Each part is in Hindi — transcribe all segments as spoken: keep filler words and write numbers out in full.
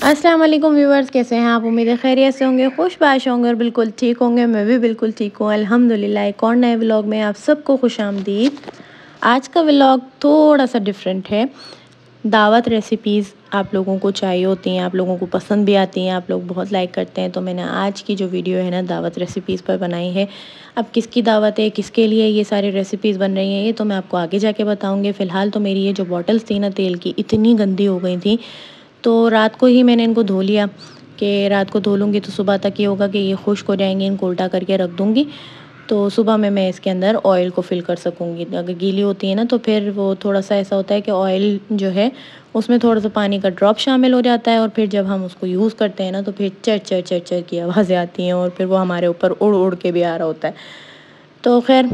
अस्सलाम वालेकुम व्यूवर्स, कैसे हैं आप? उम्मीद है खैरियत से होंगे, खुशबाश होंगे और बिल्कुल ठीक होंगे। मैं भी बिल्कुल ठीक हूँ अल्हम्दुलिल्लाह। एक और नए व्लॉग में आप सबको खुशामदीद। आज का व्लॉग थोड़ा सा डिफरेंट है। दावत रेसिपीज़ आप लोगों को चाहिए होती हैं, आप लोगों को पसंद भी आती हैं, आप लोग बहुत लाइक करते हैं, तो मैंने आज की जो वीडियो है ना दावत रेसिपीज़ पर बनाई है। अब किसकी दावत है, किसके लिए ये सारी रेसिपीज़ बन रही हैं, ये तो मैं आपको आगे जाके बताऊँगी। फ़िलहाल तो मेरी ये जो बॉटल्स थी ना तेल की, इतनी गंदी हो गई थी, तो रात को ही मैंने इनको धो लिया कि रात को धो लूँगी तो सुबह तक ये होगा कि ये खुश्क हो जाएंगे। इनको उल्टा करके रख दूँगी तो सुबह में मैं इसके अंदर ऑयल को फिल कर सकूँगी। अगर गीली होती है ना तो फिर वो थोड़ा सा ऐसा होता है कि ऑयल जो है उसमें थोड़ा सा पानी का ड्रॉप शामिल हो जाता है, और फिर जब हम उसको यूज़ करते हैं ना तो फिर चर चर चर चर की आवाज़ें आती हैं, और फिर वो हमारे ऊपर उड़ उड़ के भी आ रहा होता है। तो खैर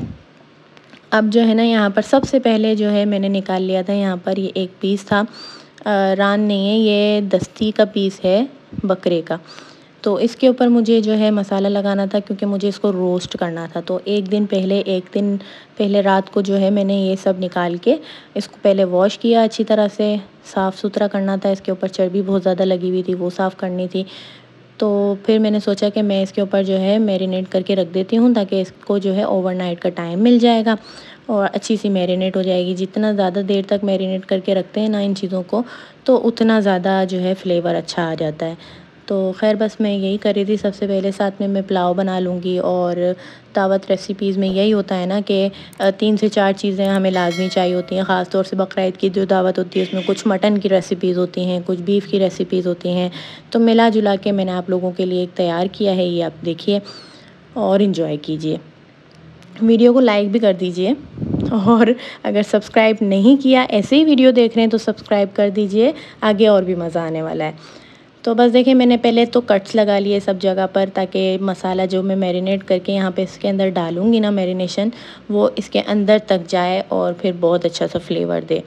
अब जो है ना यहाँ पर सबसे पहले जो है मैंने निकाल लिया था, यहाँ पर ये एक पीस था, रान नहीं है, ये दस्ती का पीस है बकरे का। तो इसके ऊपर मुझे जो है मसाला लगाना था, क्योंकि मुझे इसको रोस्ट करना था। तो एक दिन पहले एक दिन पहले रात को जो है मैंने ये सब निकाल के इसको पहले वॉश किया, अच्छी तरह से साफ़ सुथरा करना था। इसके ऊपर चर्बी बहुत ज़्यादा लगी हुई थी, वो साफ़ करनी थी। तो फिर मैंने सोचा कि मैं इसके ऊपर जो है मैरिनेट करके रख देती हूँ, ताकि इसको जो है ओवरनाइट का टाइम मिल जाएगा और अच्छी सी मैरिनेट हो जाएगी। जितना ज़्यादा देर तक मैरिनेट करके रखते हैं ना इन चीज़ों को, तो उतना ज़्यादा जो है फ्लेवर अच्छा आ जाता है। तो खैर बस मैं यही कर रही थी। सबसे पहले साथ में मैं पुलाव बना लूँगी, और दावत रेसिपीज़ में यही होता है ना कि तीन से चार चीज़ें हमें लाजमी चाहिए होती हैं। ख़ास तौर से बकरा ईद की जो दावत होती है उसमें कुछ मटन की रेसिपीज़ होती हैं, कुछ बीफ की रेसिपीज़ होती हैं। तो मिला जुला के मैंने आप लोगों के लिए एक तैयार किया है, ये आप देखिए और इन्जॉय कीजिए। वीडियो को लाइक भी कर दीजिए, और अगर सब्सक्राइब नहीं किया, ऐसे ही वीडियो देख रहे हैं तो सब्सक्राइब कर दीजिए, आगे और भी मज़ा आने वाला है। तो बस देखिए मैंने पहले तो कट्स लगा लिए सब जगह पर, ताकि मसाला जो मैं मैरिनेट करके यहाँ पे इसके अंदर डालूँगी ना मैरिनेशन, वो इसके अंदर तक जाए और फिर बहुत अच्छा सा फ्लेवर दे।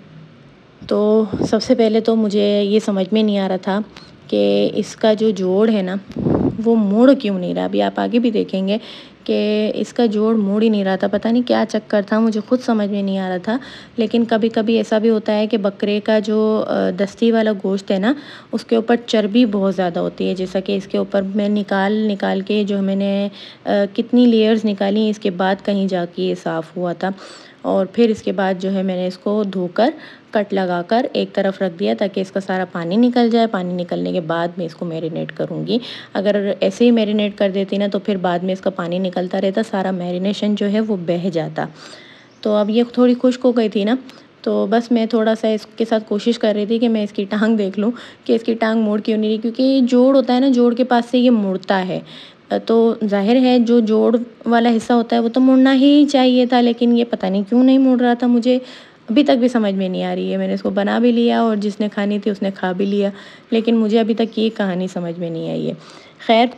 तो सबसे पहले तो मुझे ये समझ में नहीं आ रहा था कि इसका जो जोड़ है ना वो मुड़ क्यों नहीं रहा। अभी आप आगे भी देखेंगे कि इसका जोड़ मुड़ ही नहीं रहा था। पता नहीं क्या चक्कर था, मुझे खुद समझ में नहीं आ रहा था। लेकिन कभी कभी ऐसा भी होता है कि बकरे का जो दस्ती वाला गोश्त है ना उसके ऊपर चर्बी बहुत ज़्यादा होती है। जैसा कि इसके ऊपर मैं निकाल निकाल के जो मैंने कितनी लेयर्स निकाली, इसके बाद कहीं जाके ये साफ़ हुआ था। और फिर इसके बाद जो है मैंने इसको धोकर कट लगाकर एक तरफ रख दिया, ताकि इसका सारा पानी निकल जाए। पानी निकलने के बाद मैं इसको मैरिनेट करूँगी। अगर ऐसे ही मैरिनेट कर देती ना तो फिर बाद में इसका पानी निकलता रहता, सारा मैरिनेशन जो है वो बह जाता। तो अब ये थोड़ी खुश्क हो गई थी ना, तो बस मैं थोड़ा सा इसके साथ कोशिश कर रही थी कि मैं इसकी टांग देख लूँ कि इसकी टांग मुड़ क्यों नहीं रही, क्योंकि जोड़ होता है ना, जोड़ के पास से ये मुड़ता है। तो ज़ाहिर है जो जोड़ वाला हिस्सा होता है वो तो मुड़ना ही चाहिए था, लेकिन ये पता नहीं क्यों नहीं मुड़ रहा था। मुझे अभी तक भी समझ में नहीं आ रही है। मैंने इसको बना भी लिया और जिसने खानी थी उसने खा भी लिया, लेकिन मुझे अभी तक ये कहानी समझ में नहीं आई है। खैर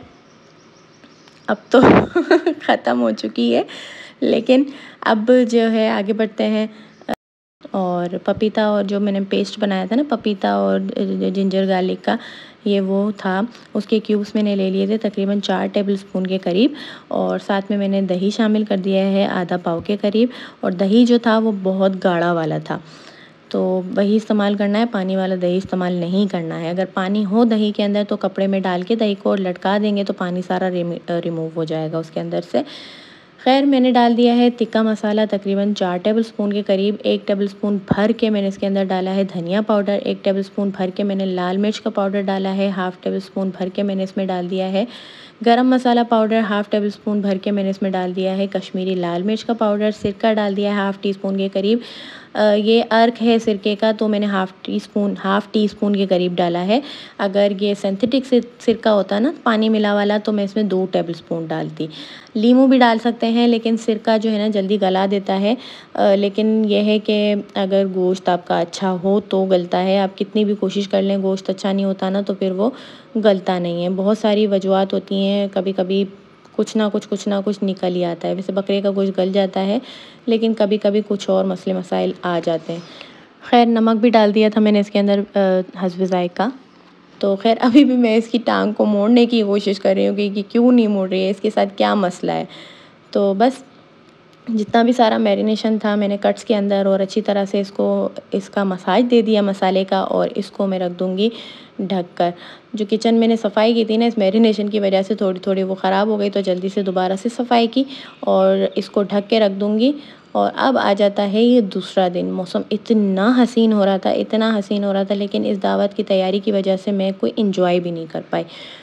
अब तो ख़त्म हो चुकी है, लेकिन अब जो है आगे बढ़ते हैं। और पपीता, और जो मैंने पेस्ट बनाया था ना पपीता और जिंजर गार्लिक का, ये वो था। उसके क्यूब्स मैंने ले लिए थे तकरीबन चार टेबलस्पून के करीब, और साथ में मैंने दही शामिल कर दिया है आधा पाव के करीब। और दही जो था वो बहुत गाढ़ा वाला था, तो वही इस्तेमाल करना है, पानी वाला दही इस्तेमाल नहीं करना है। अगर पानी हो दही के अंदर तो कपड़े में डाल के दही को लटका देंगे तो पानी सारा रिमूव हो जाएगा उसके अंदर से। खैर मैंने डाल दिया है तिक्का मसाला तकरीबन चार टेबलस्पून के करीब। एक टेबलस्पून भर के मैंने इसके अंदर डाला है धनिया पाउडर। एक टेबलस्पून भर के मैंने लाल मिर्च का पाउडर डाला है। हाफ़ टेबल स्पून भर के मैंने इसमें डाल दिया है garam masala powder. Half tablespoon भर के मैंने इसमें डाल दिया है कश्मीरी लाल मिर्च का पाउडर। सिरका डाल दिया है हाफ़ टी स्पून के करीब। ये अर्क है सिरके का, तो मैंने half teaspoon half teaspoon के करीब डाला है। अगर ये सिंथेटिक सिरका होता ना पानी मिला वाला, तो मैं इसमें दो टेबल स्पून डालती। लीमू भी डाल सकते हैं, लेकिन सिरका जो है ना जल्दी गला देता है। आ, लेकिन यह है कि अगर गोश्त आपका अच्छा हो तो गलता है। आप कितनी भी कोशिश कर लें, गोश्त अच्छा नहीं होता ना तो फिर वो गलता नहीं है। बहुत सारी वजूहत होती हैं, कभी कभी कुछ ना कुछ कुछ ना कुछ निकल ही आता है। वैसे बकरे का गोश्त गल जाता है, लेकिन कभी कभी कुछ और मसले मसाइल आ जाते हैं। खैर नमक भी डाल दिया था मैंने इसके अंदर हस्ब ज़ायक़ा। तो खैर अभी भी मैं इसकी टांग को मोड़ने की कोशिश कर रही हूँ कि, कि क्यों नहीं मोड़ रही है, इसके साथ क्या मसला है। तो बस जितना भी सारा मैरिनेशन था मैंने कट्स के अंदर और अच्छी तरह से इसको इसका मसाज दे दिया मसाले का, और इसको मैं रख दूँगी ढककर। जो किचन मैंने सफाई की थी ना, इस मैरिनेशन की वजह से थोड़ी थोड़ी वो ख़राब हो गई, तो जल्दी से दोबारा से सफाई की और इसको ढक के रख दूँगी। और अब आ जाता है ये दूसरा दिन। मौसम इतना हसीन हो रहा था, इतना हसीन हो रहा था, लेकिन इस दावत की तैयारी की वजह से मैं कोई इंजॉय भी नहीं कर पाई।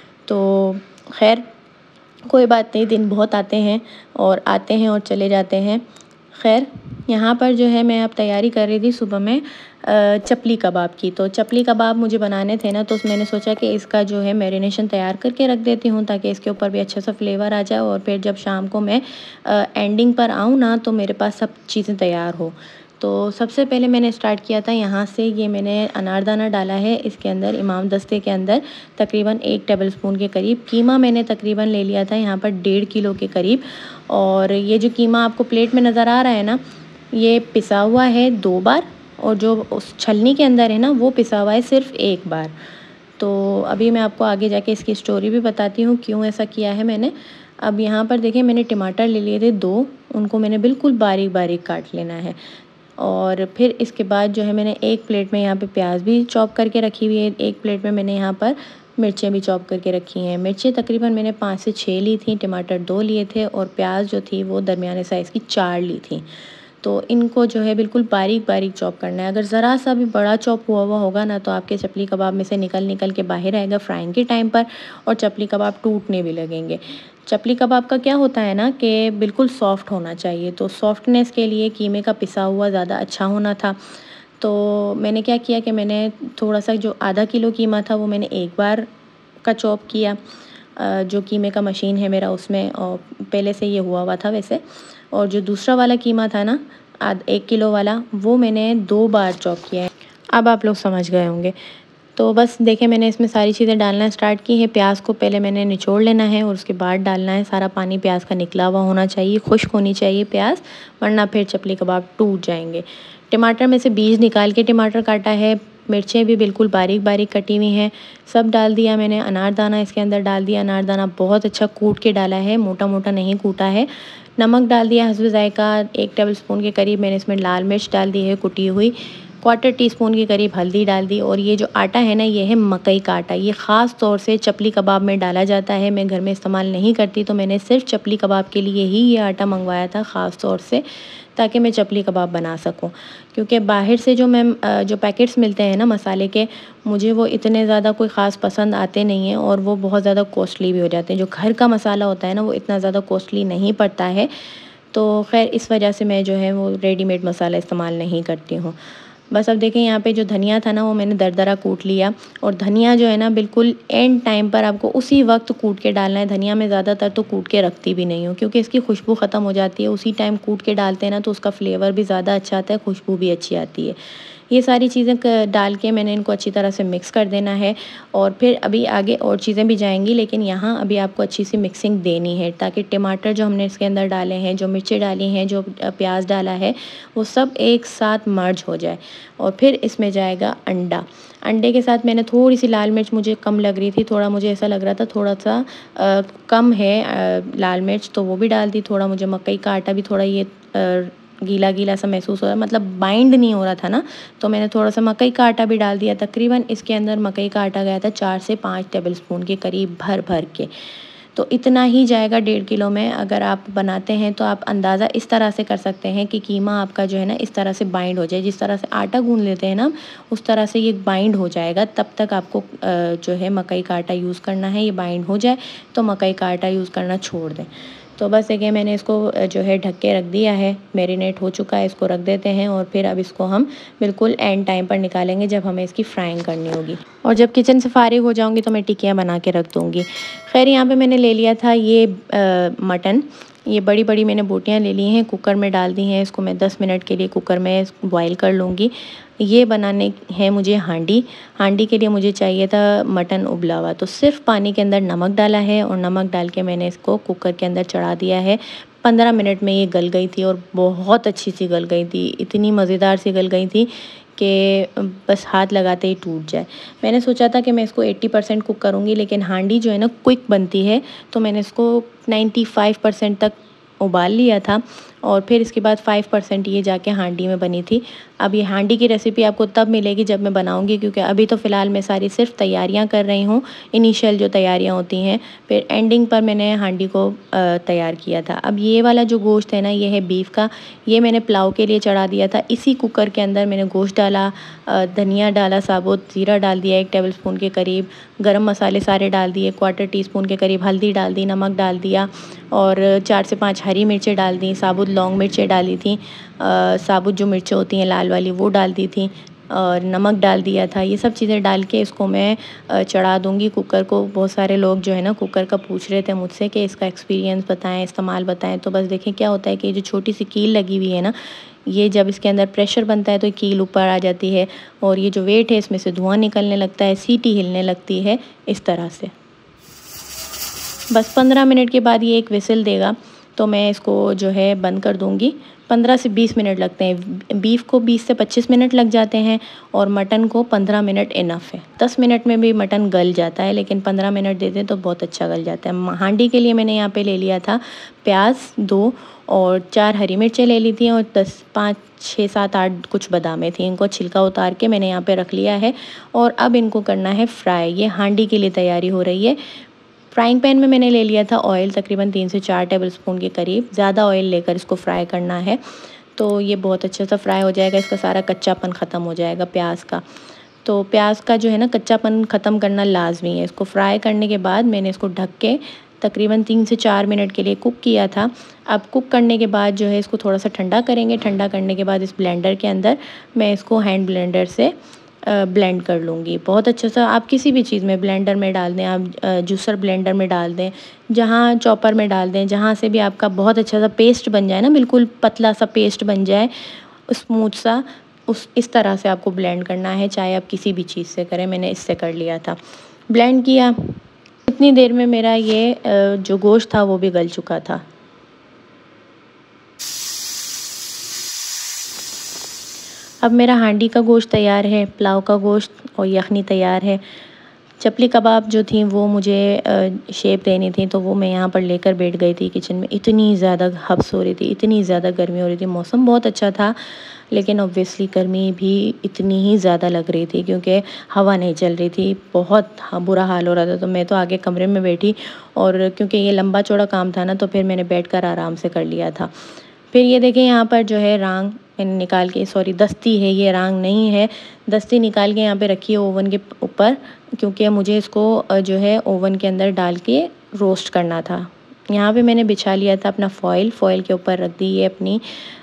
तो खैर कोई बात नहीं, दिन बहुत आते हैं और आते हैं और चले जाते हैं। खैर यहाँ पर जो है मैं अब तैयारी कर रही थी सुबह में चपली कबाब की। तो चपली कबाब मुझे बनाने थे ना, तो मैंने सोचा कि इसका जो है मैरिनेशन तैयार करके रख देती हूँ, ताकि इसके ऊपर भी अच्छा सा फ्लेवर आ जाए और फिर जब शाम को मैं एंडिंग पर आऊँ ना, तो मेरे पास सब चीज़ें तैयार हो। तो सबसे पहले मैंने स्टार्ट किया था यहाँ से। ये मैंने अनारदाना डाला है इसके अंदर, इमाम दस्ते के अंदर तकरीबन एक टेबलस्पून के करीब। कीमा मैंने तकरीबन ले लिया था यहाँ पर डेढ़ किलो के करीब। और ये जो कीमा आपको प्लेट में नज़र आ रहा है ना, ये पिसा हुआ है दो बार, और जो उस छलनी के अंदर है ना, वो पिसा हुआ है सिर्फ एक बार। तो अभी मैं आपको आगे जाके इसकी स्टोरी भी बताती हूँ क्यों ऐसा किया है मैंने। अब यहाँ पर देखिए मैंने टमाटर ले लिए थे दो, उनको मैंने बिल्कुल बारीक बारीक काट लेना है। और फिर इसके बाद जो है मैंने एक प्लेट में यहाँ पे प्याज भी चॉप करके रखी हुई है, एक प्लेट में मैंने यहाँ पर मिर्चें भी चॉप करके रखी हैं। मिर्चें तकरीबन मैंने पाँच से छः ली थी, टमाटर दो लिए थे, और प्याज जो थी वो दरमियाने साइज़ की चार ली थी। तो इनको जो है बिल्कुल बारीक बारीक चॉप करना है। अगर ज़रा सा भी बड़ा चॉप हुआ हुआ होगा ना, तो आपके चपली कबाब में से निकल निकल के बाहर आएगा फ्राइंग के टाइम पर, और चपली कबाब टूटने भी लगेंगे। चपली कबाब का क्या होता है ना कि बिल्कुल सॉफ्ट होना चाहिए, तो सॉफ्टनेस के लिए कीमे का पिसा हुआ ज़्यादा अच्छा होना था। तो मैंने क्या किया कि मैंने थोड़ा सा जो आधा किलो कीमा था वो मैंने एक बार का चॉप किया। जो कीमे का मशीन है मेरा उसमें, और पहले से ये हुआ हुआ था वैसे। और जो दूसरा वाला कीमा था ना, आध एक किलो वाला, वो मैंने दो बार चॉप किया है। अब आप लोग समझ गए होंगे। तो बस देखिए मैंने इसमें सारी चीज़ें डालना स्टार्ट की है। प्याज को पहले मैंने निचोड़ लेना है और उसके बाद डालना है। सारा पानी प्याज का निकला हुआ होना चाहिए, खुश्क होनी चाहिए प्याज, वरना फिर चपली कबाब टूट जाएंगे। टमाटर में से बीज निकाल के टमाटर काटा है, मिर्चें भी बिल्कुल बारीक बारीक कटी हुई हैं, सब डाल दिया मैंने। अनारदाना इसके अंदर डाल दिया, अनारदाना बहुत अच्छा कूट के डाला है, मोटा मोटा नहीं कूटा है। नमक डाल दिया हस्ब ज़ायका, एक टेबल स्पून के करीब मैंने इसमें लाल मिर्च डाल दी है कुटी हुई, क्वार्टर टी स्पून के करीब हल्दी डाल दी। और ये जो आटा है ना, ये है मकई का आटा, ये ख़ास तौर से चपली कबाब में डाला जाता है। मैं घर में इस्तेमाल नहीं करती, तो मैंने सिर्फ चपली कबाब के लिए ही ये आटा मंगवाया था ख़ास तौर से, ताकि मैं चपली कबाब बना सकूं। क्योंकि बाहर से जो मैं जो पैकेट्स मिलते हैं ना मसाले के, मुझे वो इतने ज़्यादा कोई ख़ास पसंद आते नहीं हैं, और वो बहुत ज़्यादा कॉस्टली भी हो जाते हैं। जो घर का मसाला होता है ना, वो इतना ज़्यादा कॉस्टली नहीं पड़ता है। तो खैर इस वजह से मैं जो है वो रेडीमेड मसाला इस्तेमाल नहीं करती हूँ। बस अब देखें यहाँ पे जो धनिया था ना, वो मैंने दरदरा कूट लिया। और धनिया जो है ना, बिल्कुल एंड टाइम पर आपको उसी वक्त कूट के डालना है। धनिया मैं ज़्यादातर तो कूट के रखती भी नहीं हूँ, क्योंकि इसकी खुशबू ख़त्म हो जाती है। उसी टाइम कूट के डालते हैं ना, तो उसका फ्लेवर भी ज़्यादा अच्छा आता है, खुशबू भी अच्छी आती है। ये सारी चीज़ें डाल के मैंने इनको अच्छी तरह से मिक्स कर देना है। और फिर अभी आगे और चीज़ें भी जाएंगी, लेकिन यहाँ अभी आपको अच्छी सी मिक्सिंग देनी है, ताकि टमाटर जो हमने इसके अंदर डाले हैं, जो मिर्ची डाली हैं, जो प्याज डाला है, वो सब एक साथ मर्ज हो जाए। और फिर इसमें जाएगा अंडा। अंडे के साथ मैंने थोड़ी सी लाल मिर्च मुझे कम लग रही थी, थोड़ा मुझे ऐसा लग रहा था थोड़ा सा आ, कम है आ, लाल मिर्च, तो वो भी डाल दी। थोड़ा मुझे मकई का आटा भी थोड़ा ये आ, गीला गीला सा महसूस हो रहा, मतलब बाइंड नहीं हो रहा था ना, तो मैंने थोड़ा सा मकई का आटा भी डाल दिया। तकरीबन इसके अंदर मकई का आटा गया था चार से पाँच टेबल स्पून के करीब भर भर के। तो इतना ही जाएगा डेढ़ किलो में। अगर आप बनाते हैं तो आप अंदाज़ा इस तरह से कर सकते हैं कि कीमा आपका जो है ना इस तरह से बाइंड हो जाए। जिस तरह से आटा गूंद लेते हैं ना, उस तरह से ये बाइंड हो जाएगा। तब तक आपको जो है मकई का आटा यूज़ करना है। ये बाइंड हो जाए तो मकई का आटा यूज़ करना छोड़ दें। तो बस देखिए मैंने इसको जो है ढक के रख दिया है, मैरिनेट हो चुका है, इसको रख देते हैं। और फिर अब इसको हम बिल्कुल एंड टाइम पर निकालेंगे, जब हमें इसकी फ्राइंग करनी होगी। और जब किचन से फारिग हो जाऊंगी तो मैं टिक्कियाँ बना के रख दूँगी। खैर यहाँ पे मैंने ले लिया था ये आ, मटन। ये बड़ी बड़ी मैंने बोटियाँ ले ली हैं, कुकर में डाल दी हैं। इसको मैं दस मिनट के लिए कुकर में बॉईल कर लूँगी। ये बनाने है मुझे हांडी। हांडी के लिए मुझे चाहिए था मटन उबला हुआ। तो सिर्फ पानी के अंदर नमक डाला है, और नमक डाल के मैंने इसको कुकर के अंदर चढ़ा दिया है। पंद्रह मिनट में ये गल गई थी, और बहुत अच्छी सी गल गई थी। इतनी मज़ेदार सी गल गई थी कि बस हाथ लगाते ही टूट जाए। मैंने सोचा था कि मैं इसको अस्सी परसेंट कुक करूँगी, लेकिन हांडी जो है ना क्विक बनती है, तो मैंने इसको पचानवे परसेंट तक उबाल लिया था। और फिर इसके बाद फाइव परसेंट ये जाके हांडी में बनी थी। अब ये हांडी की रेसिपी आपको तब मिलेगी जब मैं बनाऊंगी, क्योंकि अभी तो फ़िलहाल मैं सारी सिर्फ तैयारियां कर रही हूँ, इनिशियल जो तैयारियां होती हैं, फिर एंडिंग पर मैंने हांडी को तैयार किया था। अब ये वाला जो गोश्त है ना, ये है बीफ का, ये मैंने पुलाव के लिए चढ़ा दिया था। इसी कुकर के अंदर मैंने गोश्त डाला, धनिया डाला, साबुत ज़ीरा डाल दिया एक टेबल स्पून के करीब, गरम मसाले सारे डाल दिए, क्वार्टर टी स्पून के करीब हल्दी डाल दी, नमक डाल दिया और चार से पाँच हरी मिर्चें डाल दी, साबुत लौंग मिर्चें डाली थी, साबुत जो मिर्चें होती हैं लाल वाली वो डाल दी थी और नमक डाल दिया था। ये सब चीज़ें डाल के इसको मैं चढ़ा दूँगी कुकर को। बहुत सारे लोग जो है ना कुकर का पूछ रहे थे मुझसे कि इसका एक्सपीरियंस बताएं, इस्तेमाल बताएं। तो बस देखें क्या होता है कि जो छोटी सी कील लगी हुई है ना, ये जब इसके अंदर प्रेशर बनता है तो कील ऊपर आ जाती है और ये जो वेट है इसमें से धुआं निकलने लगता है, सीटी हिलने लगती है इस तरह से। बस पंद्रह मिनट के बाद ये एक विसिल देगा तो मैं इसको जो है बंद कर दूँगी। पंद्रह से बीस मिनट लगते हैं, बीफ को बीस से पच्चीस मिनट लग जाते हैं और मटन को पंद्रह मिनट इनफ है। दस मिनट में भी मटन गल जाता है, लेकिन पंद्रह मिनट देते तो बहुत अच्छा गल जाता है। हांडी के लिए मैंने यहाँ पे ले लिया था प्याज दो और चार हरी मिर्चें ले ली थी और दस पाँच छः सात आठ कुछ बादामें थी। इनको छिलका उतार के मैंने यहाँ पे रख लिया है और अब इनको करना है फ्राई। ये हांडी के लिए तैयारी हो रही है। फ्राइंग पैन में मैंने ले लिया था ऑयल, तकरीबन तीन से चार टेबल स्पून के करीब। ज़्यादा ऑयल लेकर इसको फ्राई करना है तो ये बहुत अच्छा सा फ्राई हो जाएगा, इसका सारा कच्चापन ख़त्म हो जाएगा प्याज का। तो प्याज का जो है ना कच्चापन ख़त्म करना लाजमी है। इसको फ्राई करने के बाद मैंने इसको ढक के तकरीबन तीन से चार मिनट के लिए कुक किया था। अब कुक करने के बाद जो है इसको थोड़ा सा ठंडा करेंगे। ठंडा करने के बाद इस ब्लेंडर के अंदर मैं इसको हैंड ब्लेंडर से ब्लेंड कर लूँगी। बहुत अच्छा सा आप किसी भी चीज़ में ब्लेंडर में डाल दें, आप जूसर ब्लेंडर में डाल दें, जहाँ चॉपर में डाल दें, जहाँ से भी आपका बहुत अच्छा सा पेस्ट बन जाए ना, बिल्कुल पतला सा पेस्ट बन जाए, स्मूथ सा, उस इस तरह से आपको ब्लेंड करना है। चाहे आप किसी भी चीज़ से करें, मैंने इससे कर लिया था, ब्लेंड किया। इतनी देर में मेरा ये जो गोश्त था वो भी गल चुका था। अब मेरा हांडी का गोश्त तैयार है, पुलाव का गोश्त और यखनी तैयार है। चपली कबाब जो थी वो मुझे शेप देनी थी तो वो मैं यहाँ पर लेकर बैठ गई थी किचन में। इतनी ज़्यादा हब्स हो रही थी, इतनी ज़्यादा गर्मी हो रही थी। मौसम बहुत अच्छा था लेकिन ऑब्वियसली गर्मी भी इतनी ही ज़्यादा लग रही थी क्योंकि हवा नहीं चल रही थी। बहुत बुरा हाल हो रहा था। तो मैं तो आगे कमरे में बैठी और क्योंकि ये लंबा चौड़ा काम था ना तो फिर मैंने बैठ कर आराम से कर लिया था। फिर ये देखें यहाँ पर जो है रांग मैंने निकाल के, सॉरी दस्ती है ये, रांग नहीं है, दस्ती निकाल के यहाँ पे रखी है ओवन के ऊपर, क्योंकि मुझे इसको जो है ओवन के अंदर डाल के रोस्ट करना था। यहाँ पे मैंने बिछा लिया था अपना फॉइल, फॉइल के ऊपर रख दी है अपनी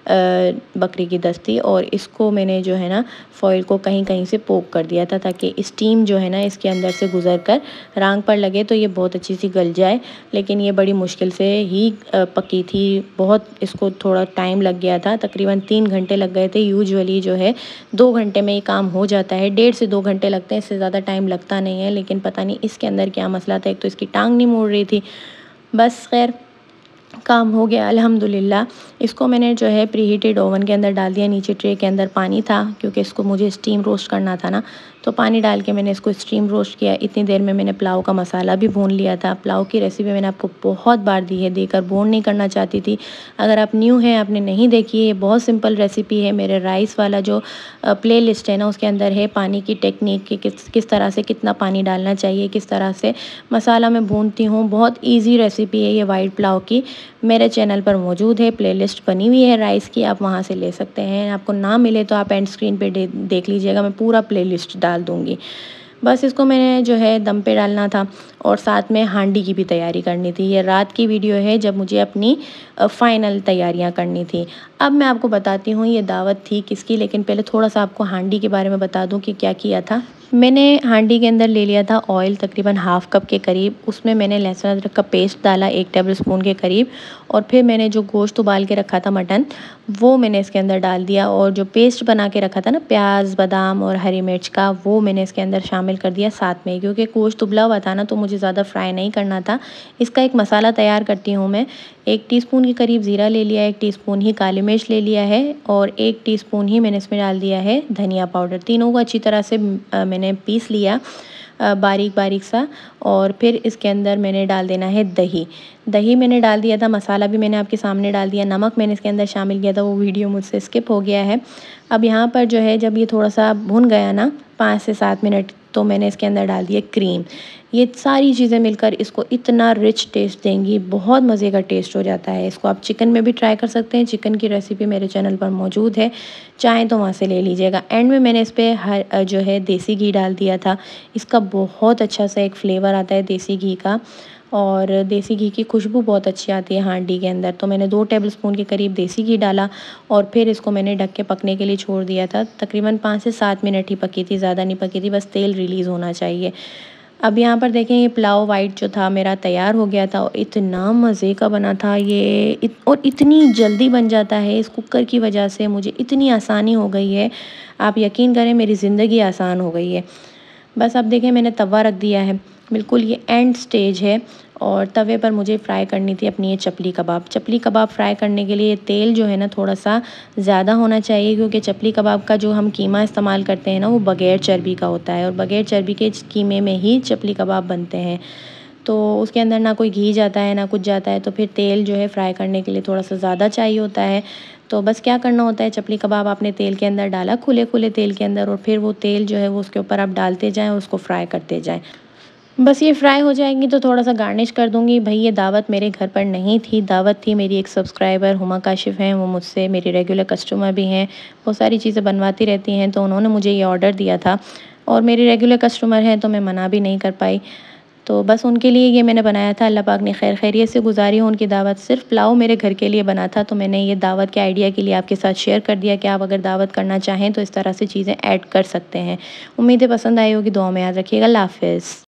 बकरी की दस्ती और इसको मैंने जो है ना फॉइल को कहीं कहीं से पोक कर दिया था ताकि स्टीम जो है ना इसके अंदर से गुज़र कर रांग पर लगे तो ये बहुत अच्छी सी गल जाए। लेकिन ये बड़ी मुश्किल से ही पकी थी, बहुत इसको थोड़ा टाइम लग गया था, तकरीबन तीन घंटे लग गए थे। यूजुअली जो है दो घंटे में ये काम हो जाता है, डेढ़ से दो घंटे लगते हैं, इससे ज़्यादा टाइम लगता नहीं है। लेकिन पता नहीं इसके अंदर क्या मसला था, एक तो इसकी टांग नहीं मुड़ रही थी। बस खैर काम हो गया अल्हम्दुलिल्लाह। इसको मैंने जो है प्री हीटेड ओवन के अंदर डाल दिया। नीचे ट्रे के अंदर पानी था क्योंकि इसको मुझे स्टीम रोस्ट करना था ना, तो पानी डाल के मैंने इसको स्टीम रोस्ट किया। इतनी देर में मैंने पुलाव का मसाला भी भून लिया था। पुलाव की रेसिपी मैंने आपको बहुत बार दी है, देकर बोर नहीं करना चाहती थी। अगर आप न्यू हैं, आपने नहीं देखी है, ये बहुत सिंपल रेसिपी है। मेरे राइस वाला जो प्ले लिस्ट है ना उसके अंदर है पानी की टेक्निक कि किस किस तरह से कितना पानी डालना चाहिए, किस तरह से मसाला मैं भूनती हूँ। बहुत ईजी रेसिपी है ये वाइट पुलाव की, मेरे चैनल पर मौजूद है, प्लेलिस्ट बनी हुई है राइस की, आप वहाँ से ले सकते हैं। आपको ना मिले तो आप एंड स्क्रीन पे देख लीजिएगा, मैं पूरा प्लेलिस्ट डाल दूँगी। बस इसको मैंने जो है दम पे डालना था और साथ में हांडी की भी तैयारी करनी थी। ये रात की वीडियो है जब मुझे अपनी फ़ाइनल तैयारियां करनी थी। अब मैं आपको बताती हूँ ये दावत थी किसकी, लेकिन पहले थोड़ा सा आपको हांडी के बारे में बता दूँ कि क्या किया था। मैंने हांडी के अंदर ले लिया था ऑयल तकरीबन हाफ़ कप के करीब, उसमें मैंने लहसुन अदरक का पेस्ट डाला एक टेबल स्पून के करीब और फिर मैंने जो गोश्त उबाल के रखा था मटन वो मैंने इसके अंदर डाल दिया और जो पेस्ट बना के रखा था ना प्याज बादाम और हरी मिर्च का वो मैंने इसके अंदर शामिल कर दिया साथ में, क्योंकि गोश्त उबला हुआ था ना तो मुझे ज़्यादा फ्राई नहीं करना था। इसका एक मसाला तैयार करती हूँ मैं। एक टीस्पून के करीब ज़ीरा ले लिया, एक टीस्पून ही काली मिर्च ले लिया है और एक टीस्पून ही मैंने इसमें डाल दिया है धनिया पाउडर। तीनों को अच्छी तरह से मैंने पीस लिया। बारीक बारीक सा। और फिर इसके अंदर मैंने डाल देना है दही। दही मैंने डाल दिया था, मसाला भी मैंने आपके सामने डाल दिया, नमक मैंने इसके अंदर शामिल किया था, वो वीडियो मुझसे स्किप हो गया है। अब यहाँ पर जो है जब ये थोड़ा सा भुन गया ना पाँच से सात मिनट, तो मैंने इसके अंदर डाल दिया क्रीम। ये सारी चीज़ें मिलकर इसको इतना रिच टेस्ट देंगी, बहुत मज़े का टेस्ट हो जाता है। इसको आप चिकन में भी ट्राई कर सकते हैं, चिकन की रेसिपी मेरे चैनल पर मौजूद है, चाहें तो वहाँ से ले लीजिएगा। एंड में मैंने इस पर हर जो है देसी घी डाल दिया था। इसका बहुत अच्छा सा एक फ्लेवर आता है देसी घी का, और देसी घी की खुशबू बहुत अच्छी आती है हांडी के अंदर। तो मैंने दो टेबलस्पून के करीब देसी घी डाला और फिर इसको मैंने ढक के पकने के लिए छोड़ दिया था। तकरीबन पाँच से सात मिनट ही पकी थी, ज़्यादा नहीं पकी थी, बस तेल रिलीज़ होना चाहिए। अब यहाँ पर देखें ये पुलाव वाइट जो था मेरा तैयार हो गया था, और इतना मज़े का बना था ये इत, और इतनी जल्दी बन जाता है इस कुकर की वजह से, मुझे इतनी आसानी हो गई है, आप यकीन करें मेरी ज़िंदगी आसान हो गई है। बस अब देखें मैंने तवा रख दिया है, बिल्कुल ये एंड स्टेज है, और तवे पर मुझे फ्राई करनी थी अपनी ये चपली कबाब। चपली कबाब फ्राई करने के लिए तेल जो है ना थोड़ा सा ज़्यादा होना चाहिए, क्योंकि चपली कबाब का जो हम कीमा इस्तेमाल करते हैं ना वो बग़ैर चर्बी का होता है, और बग़ैर चर्बी के कीमे में ही चपली कबाब बनते हैं। तो उसके अंदर ना कोई घी जाता है ना कुछ जाता है, तो फिर तेल जो है फ्राई करने के लिए थोड़ा सा ज़्यादा चाहिए होता है। तो बस क्या करना होता है, चपली कबाब आपने तेल के अंदर डाला, खुले खुले तेल के अंदर, और फिर वो तेल जो है वो उसके ऊपर आप डालते जाएँ, उसको फ्राई करते जाएँ। बस ये फ्राई हो जाएंगी तो थोड़ा सा गार्निश कर दूंगी। भाई ये दावत मेरे घर पर नहीं थी, दावत थी मेरी एक सब्सक्राइबर हुमा काशिफ़ हैं, वो मुझसे मेरी रेगुलर कस्टमर भी हैं, वो सारी चीज़ें बनवाती रहती हैं, तो उन्होंने मुझे ये ऑर्डर दिया था, और मेरी रेगुलर कस्टमर हैं तो मैं मना भी नहीं कर पाई। तो बस उनके लिए ये मैंने बनाया था। अल्लाह पाक ने खैर खैरियत से गुजारी हो उनकी दावत। सिर्फ पुलाव मेरे घर के लिए बना था, तो मैंने ये दावत के आइडिया के लिए आपके साथ शेयर कर दिया कि आप अगर दावत करना चाहें तो इस तरह से चीज़ें ऐड कर सकते हैं। उम्मीद है पसंद आई होगी, दुआ में याद रखिएगा। अल्लाह हाफ़िज़।